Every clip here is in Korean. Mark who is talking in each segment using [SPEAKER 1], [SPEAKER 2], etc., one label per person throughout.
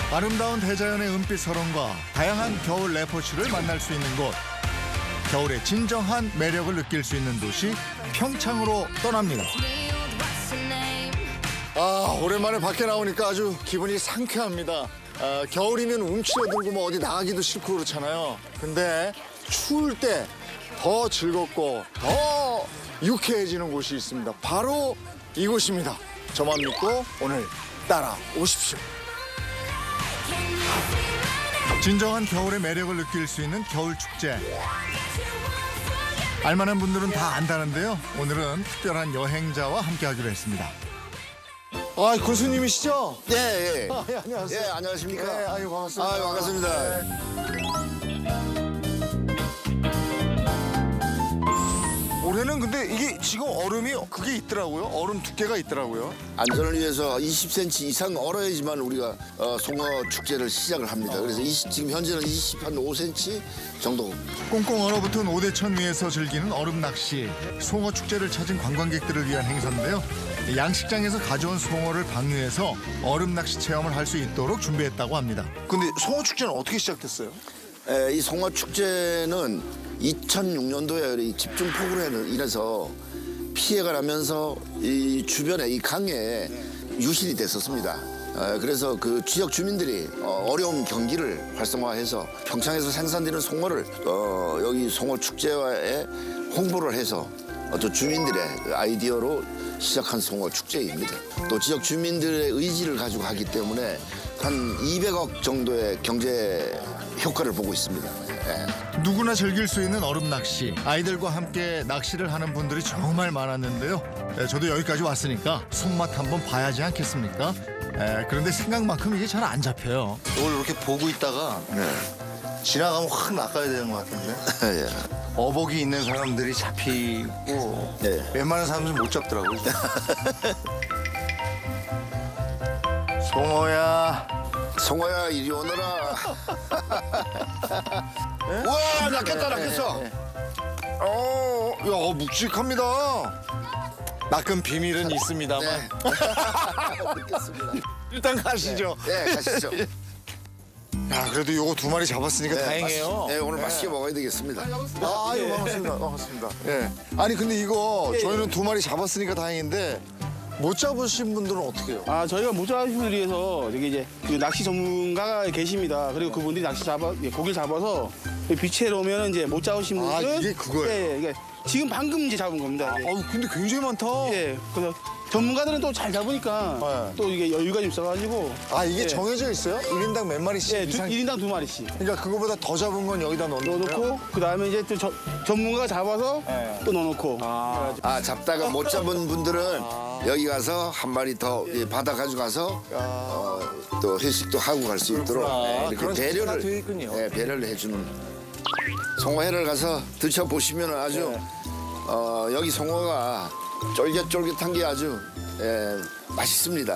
[SPEAKER 1] 아름다운 대자연의 은빛 서론과 다양한 겨울 레포츠를 만날 수 있는 곳. 겨울의 진정한 매력을 느낄 수 있는 도시 평창으로 떠납니다. 오랜만에 밖에 나오니까 아주 기분이 상쾌합니다. 겨울이면 움츠러들고 뭐 어디 나가기도 싫고 그렇잖아요. 근데 추울 때 더 즐겁고 더 유쾌해지는 곳이 있습니다. 바로 이곳입니다. 저만 믿고 오늘 따라오십시오. 진정한 겨울의 매력을 느낄 수 있는 겨울축제. 알만한 분들은 다 안다는데요. 오늘은 특별한 여행자와 함께하기로 했습니다. 군수님이시죠?
[SPEAKER 2] 예.
[SPEAKER 1] 안녕하세요.
[SPEAKER 2] 예, 안녕하십니까?
[SPEAKER 1] 네, 반갑습니다.
[SPEAKER 2] 반갑습니다.
[SPEAKER 1] 올해는 근데 이게 지금 얼음이 그게 있더라고요. 얼음 두께가 있더라고요.
[SPEAKER 2] 안전을 위해서 20cm 이상 얼어야지만 우리가 송어 축제를 시작을 합니다. 그래서 지금 현재는 25cm 정도.
[SPEAKER 1] 꽁꽁 얼어붙은 오대천 위에서 즐기는 얼음 낚시. 송어 축제를 찾은 관광객들을 위한 행사인데요. 양식장에서 가져온 송어를 방류해서 얼음 낚시 체험을 할 수 있도록 준비했다고 합니다. 근데 송어 축제는 어떻게 시작됐어요?
[SPEAKER 2] 이 송어 축제는 2006년도에 집중 폭우로 인해서 피해가 나면서 이 주변에 이 강에 유실이 됐었습니다. 그래서 그 지역 주민들이 어려운 경기를 활성화해서 평창에서 생산되는 송어를 여기 송어 축제에 홍보를 해서 또 주민들의 아이디어로 시작한 송어 축제입니다. 또 지역 주민들의 의지를 가지고 하기 때문에 한 200억 정도의 경제 효과를 보고 있습니다.
[SPEAKER 1] 누구나 즐길 수 있는 얼음 낚시. 아이들과 함께 낚시를 하는 분들이 정말 많았는데요. 저도 여기까지 왔으니까 손맛 한번 봐야지 않겠습니까? 그런데 생각만큼 이게 잘 안 잡혀요.
[SPEAKER 3] 이걸 이렇게 보고 있다가 지나가면 확 낚아야 되는 것 같은데.
[SPEAKER 2] 예.
[SPEAKER 3] 어복이 있는 사람들이 잡히고 웬만한 사람들은 못 잡더라고요.
[SPEAKER 2] 송어야 이리 오너라. 우와, 낚였어.
[SPEAKER 1] 야, 묵직합니다. 낚은 비밀은 있습니다만.
[SPEAKER 2] 뵙겠습니다.
[SPEAKER 1] 일단 가시죠.
[SPEAKER 2] 네, 가시죠.
[SPEAKER 1] 야, 그래도 요거 2마리 잡았으니까 다행이에요.
[SPEAKER 2] 네, 오늘 맛있게 먹어야 되겠습니다.
[SPEAKER 1] 반갑습니다. 예. 아니, 근데 이거 저희는 2마리 잡았으니까 다행인데 못 잡으신 분들은 어떻게 해요?
[SPEAKER 4] 저희가 못 잡으신 분들 위해서 여기 이제 그 낚시 전문가가 계십니다. 그리고 그분들이 고기를 잡아서 비치에 오면 이제 못 잡으신 분들은
[SPEAKER 1] 이게 그거예요?
[SPEAKER 4] 이게 지금 방금 이제 잡은 겁니다.
[SPEAKER 1] 근데 굉장히 많다.
[SPEAKER 4] 그래서 전문가들은 또 잘 잡으니까 또 이게 여유가 좀 있어가지고.
[SPEAKER 1] 이게 정해져 있어요? 1인당 몇 마리씩 이상?
[SPEAKER 4] 1인당 2마리씩.
[SPEAKER 1] 그러니까 그거보다 더 잡은 건 여기다
[SPEAKER 4] 넣어놓고 그다음에 이제 또 전문가가 잡아서 또 넣어놓고.
[SPEAKER 2] 잡다가 못 잡은 분들은 여기 가서 한 마리 더 받아 가지고 가서 또 회식도 하고 갈 수 있도록 이렇게 배려를 해주는. 송어회를 가서 드셔보시면 아주 여기 송어가 쫄깃쫄깃한 게 아주 맛있습니다.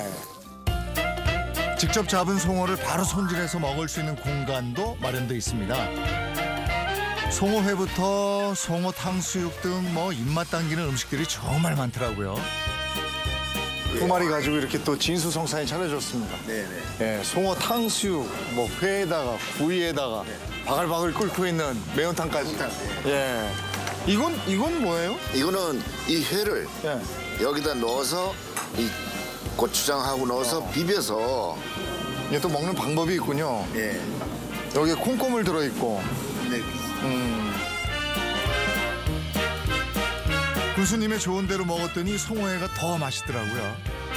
[SPEAKER 1] 직접 잡은 송어를 바로 손질해서 먹을 수 있는 공간도 마련돼 있습니다. 송어회부터 송어 탕수육 등 뭐 입맛 당기는 음식들이 정말 많더라고요. 2마리 가지고 이렇게 또 진수성찬이 차려졌습니다.
[SPEAKER 2] 네네.
[SPEAKER 1] 송어 탕수육, 뭐 회에다가 구이에다가 바글바글 끓고 있는 매운탕까지. 이건 뭐예요?
[SPEAKER 2] 이거는 이 회를 여기다 넣어서 이 고추장하고 넣어서 비벼서.
[SPEAKER 1] 이게 또 먹는 방법이 있군요. 여기에 콩고물 들어있고. 군수님의 좋은 대로 먹었더니 송어회가 더 맛있더라고요.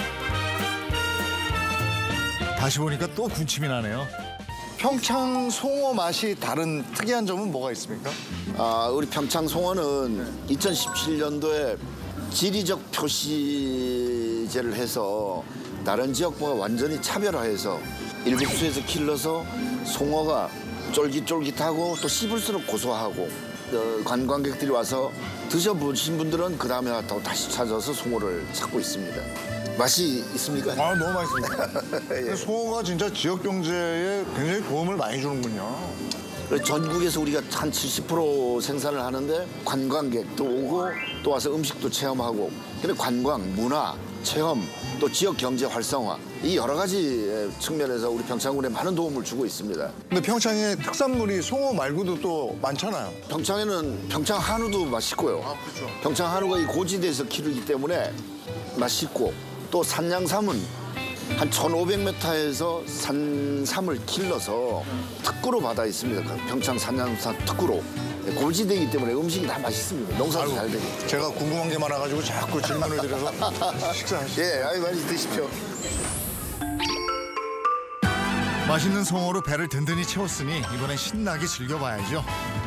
[SPEAKER 1] 다시 보니까 또 군침이 나네요. 평창 송어 맛이 다른 특이한 점은 뭐가 있습니까?
[SPEAKER 2] 우리 평창 송어는 2017년도에 지리적 표시제를 해서 다른 지역보다 완전히 차별화해서 일급수에서 길러서 송어가 쫄깃쫄깃하고 또 씹을수록 고소하고 관광객들이 와서 드셔보신 분들은 그 다음에 또 다시 찾아서 송어를 찾고 있습니다. 맛이 있습니까?
[SPEAKER 1] 너무 맛있습니다. 송어가 진짜 지역 경제에 굉장히 도움을 많이 주는군요.
[SPEAKER 2] 전국에서 우리가 한 70% 생산을 하는데 관광객도 오고 또 와서 음식도 체험하고 근데 관광, 문화, 체험, 또 지역 경제 활성화 이 여러 가지 측면에서 우리 평창군에 많은 도움을 주고 있습니다.
[SPEAKER 1] 근데 평창에 특산물이 송어 말고도 또 많잖아요.
[SPEAKER 2] 평창에는 평창 한우도 맛있고요.
[SPEAKER 1] 그렇죠.
[SPEAKER 2] 평창 한우가 이 고지대에서 키우기 때문에 맛있고 또 산양삼은 한 1,500m에서 산삼을 길러서 특구로 받아 있습니다. 평창 산양삼 특구로. 고지대이기 때문에 음식이 다 맛있습니다. 농사도 잘 되고.
[SPEAKER 1] 제가 궁금한 게 많아가지고 자꾸 질문을 드려서 식사하시죠.
[SPEAKER 2] 예, 아유 많이 드십시오.
[SPEAKER 1] 맛있는 송어로 배를 든든히 채웠으니 이번엔 신나게 즐겨봐야죠.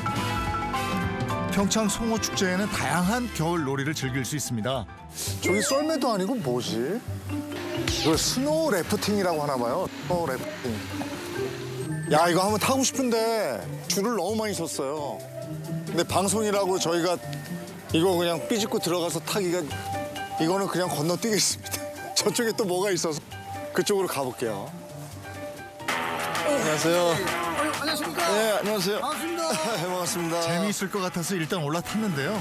[SPEAKER 1] 평창 송어 축제에는 다양한 겨울 놀이를 즐길 수 있습니다. 저기 썰매도 아니고 뭐지? 이거 스노우 래프팅이라고 하나 봐요. 스노우 래프팅. 야, 이거 한번 타고 싶은데 줄을 너무 많이 섰어요. 근데 방송이라고 저희가 이거 그냥 삐집고 들어가서 타기가 이거는 그냥 건너뛰겠습니다. 저쪽에 또 뭐가 있어서 그쪽으로 가볼게요. 안녕하세요.
[SPEAKER 3] 안녕하십니까?
[SPEAKER 1] 네, 안녕하세요.
[SPEAKER 3] 반갑습니다.
[SPEAKER 1] 네, 반갑습니다.
[SPEAKER 5] 재미있을 것 같아서 일단 올라탔는데요.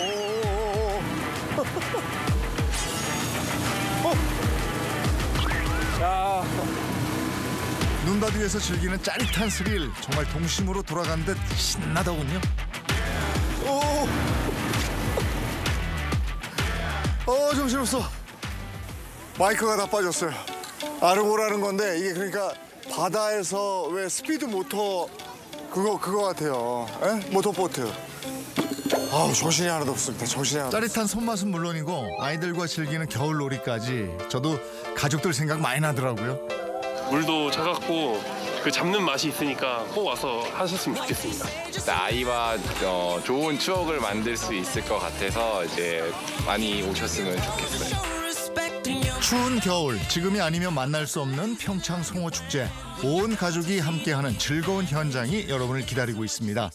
[SPEAKER 5] 눈밭 위에서 즐기는 짜릿한 스릴, 정말 동심으로 돌아간 듯 신나더군요.
[SPEAKER 1] 정신없어. 마이크가 다 빠졌어요. 아르고라는 건데 이게 그러니까 바다에서 왜 스피드 모터 그거 같아요. 에? 모터보트. 아우, 정신이 하나도 없습니다. 정신이 하나도.
[SPEAKER 5] 짜릿한 손맛은 물론이고 아이들과 즐기는 겨울놀이까지 저도 가족들 생각 많이 나더라고요.
[SPEAKER 6] 물도 차갑고 그 잡는 맛이 있으니까 꼭 와서 하셨으면 좋겠습니다.
[SPEAKER 7] 아이와 좋은 추억을 만들 수 있을 것 같아서 이제 많이 오셨으면 좋겠어요.
[SPEAKER 5] 추운 겨울, 지금이 아니면 만날 수 없는 평창 송어 축제. 온 가족이 함께하는 즐거운 현장이 여러분을 기다리고 있습니다.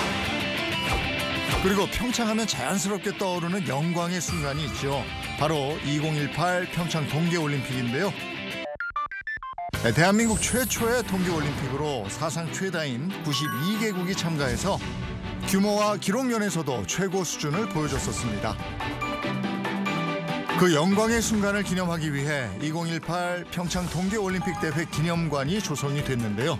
[SPEAKER 5] 그리고 평창하면 자연스럽게 떠오르는 영광의 순간이 있죠. 바로 2018 평창 동계올림픽인데요. 네, 대한민국 최초의 동계올림픽으로 사상 최다인 92개국이 참가해서 규모와 기록 면에서도 최고 수준을 보여줬었습니다. 그 영광의 순간을 기념하기 위해 2018 평창 동계올림픽 대회 기념관이 조성이 됐는데요.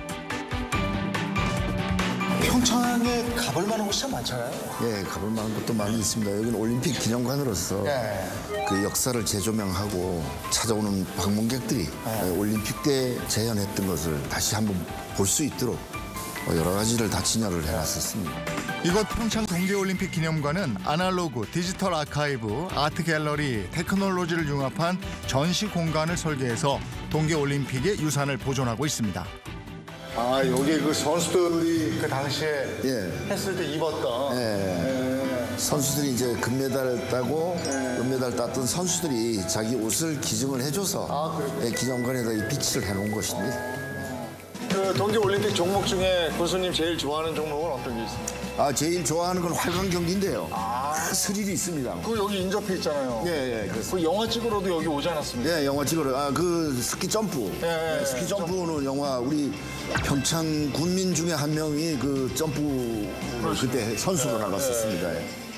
[SPEAKER 1] 평창에 가볼 만한 곳 진짜 많잖아요.
[SPEAKER 2] 예, 가볼 만한 곳도 많이 있습니다. 여기는 올림픽 기념관으로서 그 역사를 재조명하고 찾아오는 방문객들이 올림픽 때 재현했던 것을 다시 한번 볼 수 있도록 여러 가지를 다 진열을 해놨었습니다.
[SPEAKER 5] 이곳 평창 동계올림픽 기념관은 아날로그, 디지털 아카이브, 아트 갤러리, 테크놀로지를 융합한 전시 공간을 설계해서 동계올림픽의 유산을 보존하고 있습니다.
[SPEAKER 1] 아, 여기 그 선수들이 그 당시에
[SPEAKER 2] 예.
[SPEAKER 1] 했을 때 입었던.
[SPEAKER 2] 선수들이 이제 금메달 따고 은메달 땄던 선수들이 자기 옷을 기증을 해줘서 기념관에다 이 비치를 해놓은 것입니다.
[SPEAKER 1] 그 동계올림픽 종목 중에 군수님 제일 좋아하는 종목은 어떤 게 있습니까?
[SPEAKER 2] 제일 좋아하는 건 활강 경기인데요. 스릴이 있습니다.
[SPEAKER 1] 그 여기 인접해 있잖아요.
[SPEAKER 2] 예, 그렇습니다.
[SPEAKER 1] 그 영화 찍으러도 여기 오지 않았습니까?
[SPEAKER 2] 예, 영화 찍으러 그 스키 점프.
[SPEAKER 1] 예,
[SPEAKER 2] 스키 점프는 영화 우리 평창 군민 중에 한 명이 그 점프 그때 선수로 나갔었습니다.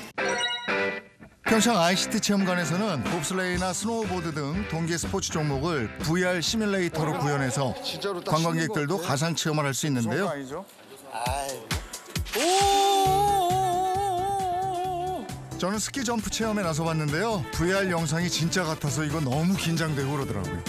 [SPEAKER 5] 평창 ICT 체험관에서는 봅슬레이나 스노우보드 등 동계 스포츠 종목을 VR 시뮬레이터로 구현해서
[SPEAKER 1] 진짜로 딱
[SPEAKER 5] 관광객들도
[SPEAKER 1] 쉬는 거
[SPEAKER 5] 가상 체험을 할 수
[SPEAKER 1] 그런 거
[SPEAKER 5] 있는데요.
[SPEAKER 1] 아니죠?
[SPEAKER 5] 저는 스키 점프 체험에 나서봤는데요. VR 영상이 진짜 같아서 이거 너무 긴장되고 그러더라고요.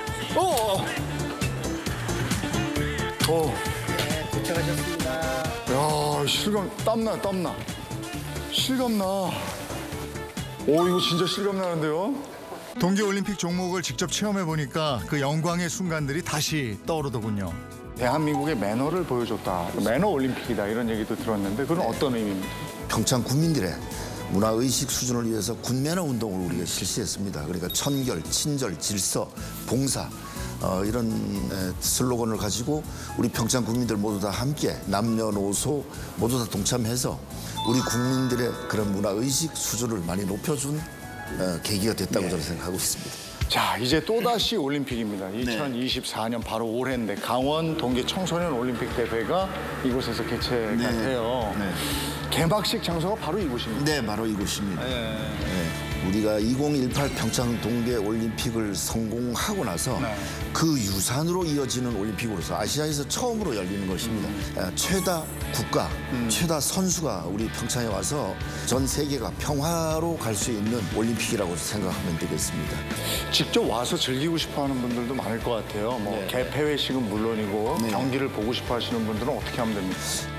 [SPEAKER 1] 야, 실감 땀나. 실감나. 오, 이거 진짜 실감나는데요?
[SPEAKER 5] 동계올림픽 종목을 직접 체험해보니까 그 영광의 순간들이 다시 떠오르더군요.
[SPEAKER 1] 대한민국의 매너를 보여줬다. 매너 올림픽이다. 이런 얘기도 들었는데 그건 어떤 의미입니까?
[SPEAKER 2] 평창 군민들의 문화의식 수준을 위해서 군매너 운동을 우리가 실시했습니다. 그러니까 천결, 친절, 질서, 봉사 이런 슬로건을 가지고 우리 평창 국민들 모두 다 함께 남녀노소 모두 다 동참해서 우리 국민들의 그런 문화의식 수준을 많이 높여준 계기가 됐다고 저는 생각하고 있습니다.
[SPEAKER 1] 자, 이제 또다시 올림픽입니다. 2024년 바로 올해인데 강원 동계 청소년 올림픽 대회가 이곳에서 개최가 돼요. 개막식 장소가 바로 이곳입니다.
[SPEAKER 2] 네, 바로 이곳입니다. 우리가 2018 평창 동계 올림픽을 성공하고 나서 그 유산으로 이어지는 올림픽으로서 아시아에서 처음으로 열리는 것입니다. 최다 국가, 최다 선수가 우리 평창에 와서 전 세계가 평화로 갈 수 있는 올림픽이라고 생각하면 되겠습니다.
[SPEAKER 1] 직접 와서 즐기고 싶어하는 분들도 많을 것 같아요. 뭐 개폐회식은 물론이고 경기를 보고 싶어 하시는 분들은 어떻게 하면 됩니까?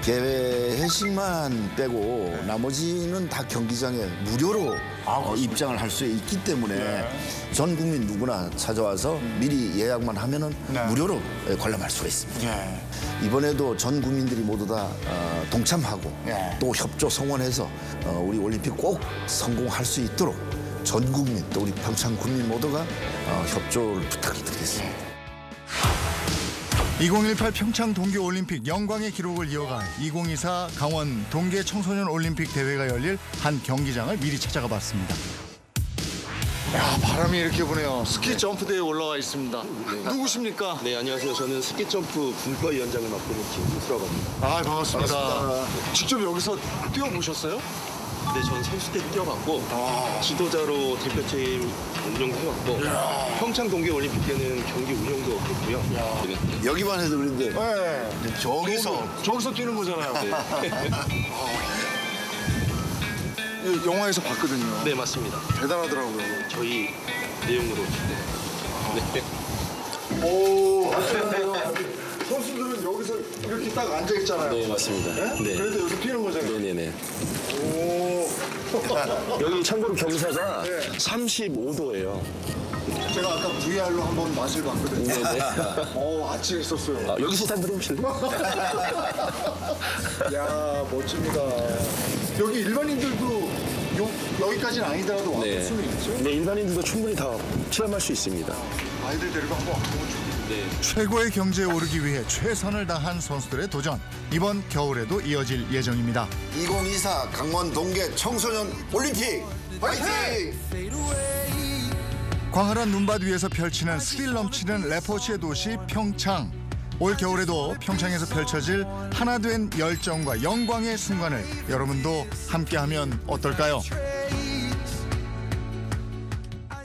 [SPEAKER 2] 개회식만 빼고 나머지는 다 경기장에 무료로 입장을 할 수 있기 때문에 전 국민 누구나 찾아와서 미리 예약만 하면은 무료로 관람할 수가 있습니다. 이번에도 전 국민들이 모두 다 동참하고 또 협조 성원해서 우리 올림픽 꼭 성공할 수 있도록 전 국민 또 우리 평창 국민 모두가 협조를 부탁을 드리겠습니다.
[SPEAKER 5] 2018 평창 동계올림픽 영광의 기록을 이어갈 2024 강원 동계 청소년 올림픽 대회가 열릴 한 경기장을 미리 찾아가 봤습니다.
[SPEAKER 1] 야, 바람이 이렇게 부네요. 스키 점프대에 올라와 있습니다. 누구십니까?
[SPEAKER 8] 네, 안녕하세요. 저는 스키점프 분과위원장을 맡고 있는 김수라고 합니다.
[SPEAKER 1] 아, 반갑습니다. 직접 여기서 뛰어보셨어요?
[SPEAKER 8] 네, 저는 선수 때 뛰어봤고 지도자로 대표팀 운영도 해왔고 평창 동계올림픽 때는 경기 운영도 했고요.
[SPEAKER 2] 여기만 해도 그런데
[SPEAKER 1] 네. 저기서 뛰는 거잖아요. 영화에서 봤거든요.
[SPEAKER 8] 네, 맞습니다.
[SPEAKER 1] 대단하더라고요.
[SPEAKER 8] 저희 내용으로. 네.
[SPEAKER 1] 오, 맞아요. 선수들은 여기서 이렇게 딱 앉아 있잖아요.
[SPEAKER 8] 네, 맞습니다.
[SPEAKER 1] 네? 그래도 여기서 뛰는 거잖아요.
[SPEAKER 8] 네네네.
[SPEAKER 1] 오.
[SPEAKER 8] 여기 참고로 경사가 35도예요.
[SPEAKER 1] 제가 아까 VR로 한번 맛을 봤거든요.
[SPEAKER 8] 네네.
[SPEAKER 1] 아치가 있었어요.
[SPEAKER 8] 여기서 한번 해보실래요?
[SPEAKER 1] 야, 멋집니다. 여기 일반인들도 여기까지는 아니더라도 와볼 수는 있죠?
[SPEAKER 8] 네, 일반인들도 충분히 다 체험할 수 있습니다.
[SPEAKER 1] 아이들 데리고 한번 와보면 좋겠네요.
[SPEAKER 5] 최고의 경지에 오르기 위해 최선을 다한 선수들의 도전. 이번 겨울에도 이어질 예정입니다.
[SPEAKER 2] 2024 강원 동계 청소년 올림픽 파이팅!
[SPEAKER 5] 광활한 눈밭 위에서 펼치는 스릴 넘치는 레포츠의 도시 평창. 올 겨울에도 평창에서 펼쳐질 하나 된 열정과 영광의 순간을 여러분도 함께하면 어떨까요?